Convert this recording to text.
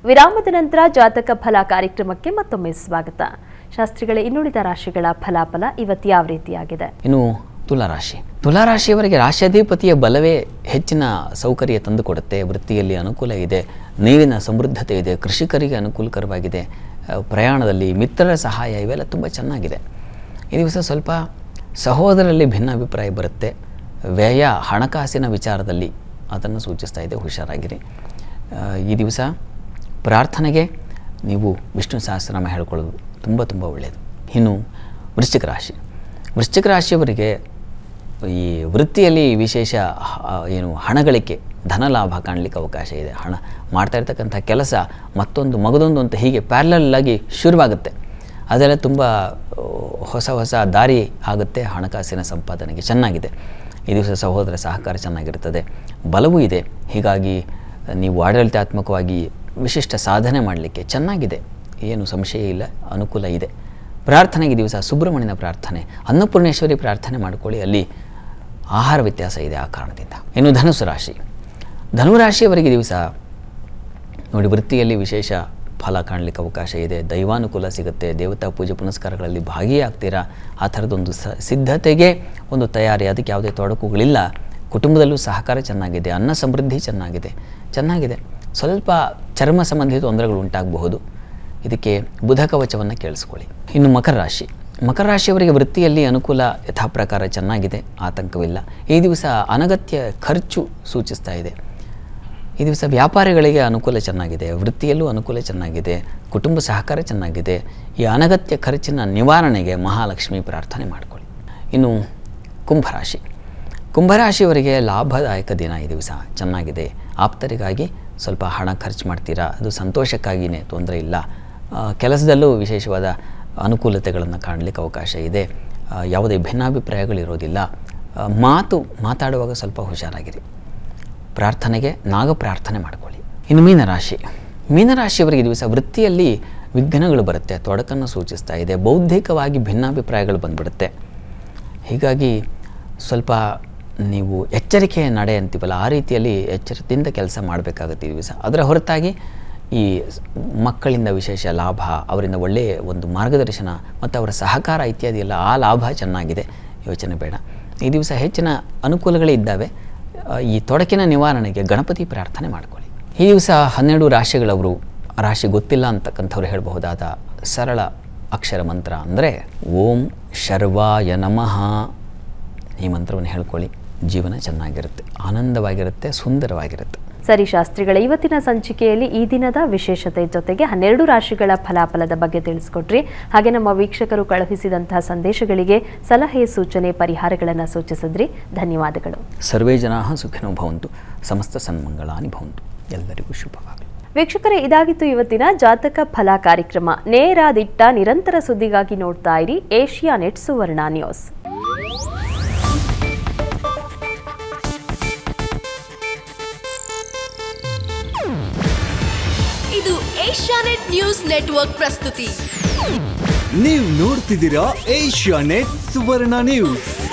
ವಿರಾಮದ ನಂತರ ಜಾತಕ ಫಲ ಕಾರ್ಯಕ್ರಮಕ್ಕೆ ಮತ್ತೊಮ್ಮೆ ಸ್ವಾಗತ. ಶಾಸ್ತ್ರಿಗಳೇ, ಇನ್ನುಳಿದ ರಾಶಿಗಳ ಫಲಾಫಲ ಇವತ್ತು ಯಾವ ರೀತಿಯಾಗಿದೆ? ಇನ್ನು ತುಲಾರಾಶಿಯವರಿಗೆ ರಾಶ್ಯಾಧಿಪತಿಯ ಬಲವೇ ಹೆಚ್ಚಿನ ಸೌಕರ್ಯ ತಂದುಕೊಡುತ್ತೆ. ವೃತ್ತಿಯಲ್ಲಿ ಅನುಕೂಲ ಇದೆ, ನೀರಿನ ಸಮೃದ್ಧತೆ ಇದೆ, ಕೃಷಿಕರಿಗೆ ಅನುಕೂಲಕರವಾಗಿದೆ, ಪ್ರಯಾಣದಲ್ಲಿ ಮಿತ್ರರ ಸಹಾಯ ಇವೆಲ್ಲ ತುಂಬ ಚೆನ್ನಾಗಿದೆ. ಈ ದಿವಸ ಸ್ವಲ್ಪ ಸಹೋದರರಲ್ಲಿ ಭಿನ್ನಾಭಿಪ್ರಾಯ ಬರುತ್ತೆ. ವ್ಯಯ ಹಣಕಾಸಿನ ವಿಚಾರದಲ್ಲಿ ಅದನ್ನು ಸೂಚಿಸ್ತಾ ಇದೆ, ಹುಷಾರಾಗಿರಿ. ಈ ದಿವಸ ಪ್ರಾರ್ಥನೆಗೆ ನೀವು ವಿಷ್ಣು ಸಹಸ್ರನಾಮ ಹೇಳ್ಕೊಳ್ಳೋದು ತುಂಬ ತುಂಬ ಒಳ್ಳೆಯದು. ಇನ್ನು ವೃಶ್ಚಿಕ ರಾಶಿಯವರಿಗೆ ಈ ವೃತ್ತಿಯಲ್ಲಿ ವಿಶೇಷ ಹಣಗಳಿಕೆ, ಧನಲಾಭ ಕಾಣಲಿಕ್ಕೆ ಅವಕಾಶ ಇದೆ. ಹಣ ಮಾಡ್ತಾ ಇರ್ತಕ್ಕಂಥ ಕೆಲಸ ಮಗದೊಂದು ಅಂತ ಹೀಗೆ ಪ್ಯಾರಲಲ್ಲಾಗಿ ಶುರುವಾಗುತ್ತೆ. ಅದೆಲ್ಲ ತುಂಬ ಹೊಸ ದಾರಿ ಆಗುತ್ತೆ ಹಣಕಾಸಿನ ಸಂಪಾದನೆಗೆ. ಚೆನ್ನಾಗಿದೆ. ಈ ದಿವಸ ಸಹೋದರ ಸಹಕಾರ ಚೆನ್ನಾಗಿರ್ತದೆ, ಬಲವೂ ಇದೆ. ಹೀಗಾಗಿ ನೀವು ಆಡಳಿತಾತ್ಮಕವಾಗಿ ವಿಶಿಷ್ಟ ಸಾಧನೆ ಮಾಡಲಿಕ್ಕೆ ಚೆನ್ನಾಗಿದೆ, ಏನು ಸಂಶಯ ಇಲ್ಲ, ಅನುಕೂಲ ಇದೆ. ಪ್ರಾರ್ಥನೆಗೆ ದಿವಸ ಸುಬ್ರಹ್ಮಣ್ಯನ ಪ್ರಾರ್ಥನೆ, ಅನ್ನಪೂರ್ಣೇಶ್ವರಿ ಪ್ರಾರ್ಥನೆ ಮಾಡಿಕೊಳ್ಳಿ, ಅಲ್ಲಿ ಆಹಾರ ವ್ಯತ್ಯಾಸ ಇದೆ ಆ ಕಾರಣದಿಂದ. ಇನ್ನು ಧನುರಾಶಿಯವರಿಗೆ ದಿವಸ ನೋಡಿ, ವೃತ್ತಿಯಲ್ಲಿ ವಿಶೇಷ ಫಲ ಕಾಣಲಿಕ್ಕೆ ಅವಕಾಶ ಇದೆ, ದೈವಾನುಕೂಲ ಸಿಗುತ್ತೆ, ದೇವತಾ ಪೂಜೆ ಪುನಸ್ಕಾರಗಳಲ್ಲಿ ಭಾಗಿಯಾಗ್ತೀರಾ. ಆ ಥರದೊಂದು ಸಿದ್ಧತೆಗೆ ಒಂದು ತಯಾರಿ, ಅದಕ್ಕೆ ಯಾವುದೇ ತೊಡಕುಗಳಿಲ್ಲ. ಕುಟುಂಬದಲ್ಲೂ ಸಹಕಾರ ಚೆನ್ನಾಗಿದೆ, ಅನ್ನ ಸಮೃದ್ಧಿ ಚೆನ್ನಾಗಿದೆ. ಸ್ವಲ್ಪ ಚರ್ಮ ಸಂಬಂಧಿತ ತೊಂದರೆಗಳು ಉಂಟಾಗಬಹುದು, ಇದಕ್ಕೆ ಬುಧ ಕವಚವನ್ನು ಕೇಳಿಸ್ಕೊಳ್ಳಿ. ಇನ್ನು ಮಕರ ರಾಶಿಯವರಿಗೆ ವೃತ್ತಿಯಲ್ಲಿ ಅನುಕೂಲ ಯಥಾಪ್ರಕಾರ ಚೆನ್ನಾಗಿದೆ, ಆತಂಕವಿಲ್ಲ. ಈ ದಿವಸ ಅನಗತ್ಯ ಖರ್ಚು ಸೂಚಿಸ್ತಾ ಇದೆ. ಈ ದಿವಸ ವ್ಯಾಪಾರಿಗಳಿಗೆ ಅನುಕೂಲ ಚೆನ್ನಾಗಿದೆ, ವೃತ್ತಿಯಲ್ಲೂ ಅನುಕೂಲ ಚೆನ್ನಾಗಿದೆ, ಕುಟುಂಬ ಸಹಕಾರ ಚೆನ್ನಾಗಿದೆ. ಈ ಅನಗತ್ಯ ಖರ್ಚಿನ ನಿವಾರಣೆಗೆ ಮಹಾಲಕ್ಷ್ಮಿ ಪ್ರಾರ್ಥನೆ ಮಾಡಿಕೊಳ್ಳಿ. ಇನ್ನು ಕುಂಭರಾಶಿಯವರಿಗೆ ಲಾಭದಾಯಕ ದಿನ. ಈ ದಿವಸ ಚೆನ್ನಾಗಿದೆ. ಆಪ್ತರಿಗಾಗಿ ಸ್ವಲ್ಪ ಹಣ ಖರ್ಚು ಮಾಡ್ತೀರಾ, ಅದು ಸಂತೋಷಕ್ಕಾಗಿಯೇ, ತೊಂದರೆ ಇಲ್ಲ. ಕೆಲಸದಲ್ಲೂ ವಿಶೇಷವಾದ ಅನುಕೂಲತೆಗಳನ್ನು ಕಾಣಲಿಕ್ಕೆ ಅವಕಾಶ ಇದೆ. ಯಾವುದೇ ಭಿನ್ನಾಭಿಪ್ರಾಯಗಳಿರೋದಿಲ್ಲ. ಮಾತಾಡುವಾಗ ಸ್ವಲ್ಪ ಹುಷಾರಾಗಿರಿ. ಪ್ರಾರ್ಥನೆಗೆ ನಾಗ ಪ್ರಾರ್ಥನೆ ಮಾಡಿಕೊಳ್ಳಿ. ಇನ್ನು ಮೀನರಾಶಿಯವರಿಗೆ ದಿವಸ ವೃತ್ತಿಯಲ್ಲಿ ವಿಘ್ನಗಳು ಬರುತ್ತೆ, ತೊಡಕನ್ನು ಸೂಚಿಸ್ತಾ ಇದೆ. ಬೌದ್ಧಿಕವಾಗಿ ಭಿನ್ನಾಭಿಪ್ರಾಯಗಳು ಬಂದ್ಬಿಡುತ್ತೆ. ಹೀಗಾಗಿ ಸ್ವಲ್ಪ ನೀವು ಎಚ್ಚರಿಕೆಯ ನಡೆ ಅಂತೀವಲ್ಲ, ಆ ರೀತಿಯಲ್ಲಿ ಎಚ್ಚರದಿಂದ ಕೆಲಸ ಮಾಡಬೇಕಾಗುತ್ತೆ ಈ ದಿವಸ. ಅದರ ಹೊರತಾಗಿ ಈ ಮಕ್ಕಳಿಂದ ವಿಶೇಷ ಲಾಭ, ಅವರಿಂದ ಒಳ್ಳೆಯ ಒಂದು ಮಾರ್ಗದರ್ಶನ ಮತ್ತು ಅವರ ಸಹಕಾರ ಇತ್ಯಾದಿ ಎಲ್ಲ, ಆ ಲಾಭ ಚೆನ್ನಾಗಿದೆ, ಯೋಚನೆ ಬೇಡ. ಈ ದಿವಸ ಹೆಚ್ಚಿನ ಅನುಕೂಲಗಳೇ ಇದ್ದಾವೆ. ಈ ತೊಡಕಿನ ನಿವಾರಣೆಗೆ ಗಣಪತಿ ಪ್ರಾರ್ಥನೆ ಮಾಡಿಕೊಳ್ಳಿ. ಈ ದಿವಸ 12 ರಾಶಿಗಳವರು, ರಾಶಿ ಗೊತ್ತಿಲ್ಲ ಅಂತಕ್ಕಂಥವ್ರು ಹೇಳಬಹುದಾದ ಸರಳ ಅಕ್ಷರ ಮಂತ್ರ ಅಂದರೆ ಓಂ ಶರ್ವಾಯ ನಮಃ. ಈ ಮಂತ್ರವನ್ನು ಹೇಳ್ಕೊಳ್ಳಿ, ಜೀವನ ಚೆನ್ನಾಗಿರುತ್ತೆ, ಆನಂದವಾಗಿರುತ್ತೆ, ಸುಂದರವಾಗಿರುತ್ತೆ. ಸರಿ ಶಾಸ್ತ್ರಿಗಳ, ಇವತ್ತಿನ ಸಂಚಿಕೆಯಲ್ಲಿ ಈ ದಿನದ ವಿಶೇಷತೆ ಜೊತೆಗೆ 12 ರಾಶಿಗಳ ಫಲಾಫಲದ ಬಗ್ಗೆ ತಿಳಿಸ್ಕೊಟ್ರಿ. ಹಾಗೆ ನಮ್ಮ ವೀಕ್ಷಕರು ಕಳುಹಿಸಿದಂತಹ ಸಂದೇಶಗಳಿಗೆ ಸಲಹೆ, ಸೂಚನೆ, ಪರಿಹಾರಗಳನ್ನು ಸೂಚಿಸಿದ್ರಿ. ಧನ್ಯವಾದಗಳು. ಸರ್ವೇ ಜನಾಃ ಸುಖಿನೋ ಭವಂತು, ಸಮಸ್ತ ಸನ್ಮಂಗಳಾನಿ ಭವಂತು. ಎಲ್ಲರಿಗೂ ಶುಭವಾಗಲಿ. ವೀಕ್ಷಕರೇ, ಇದಾಗಿತ್ತು ಇವತ್ತಿನ ಜಾತಕ ಫಲ ಕಾರ್ಯಕ್ರಮ. ನೇರ ದಿಟ್ಟ ನಿರಂತರ ಸುದ್ದಿಗಾಗಿ ನೋಡ್ತಾ ಇರಿ ಏಷ್ಯಾನೆಟ್ ಸುವರ್ಣ ನ್ಯೂಸ್. ಇದು ಏಷ್ಯಾನೆಟ್ ನ್ಯೂಸ್ ನೆಟ್ವರ್ಕ್ ಪ್ರಸ್ತುತಿ. ನೀವು ನೋಡ್ತಿದ್ದೀರಾ ಏಷ್ಯಾನೆಟ್ ಸುವರ್ಣ ನ್ಯೂಸ್.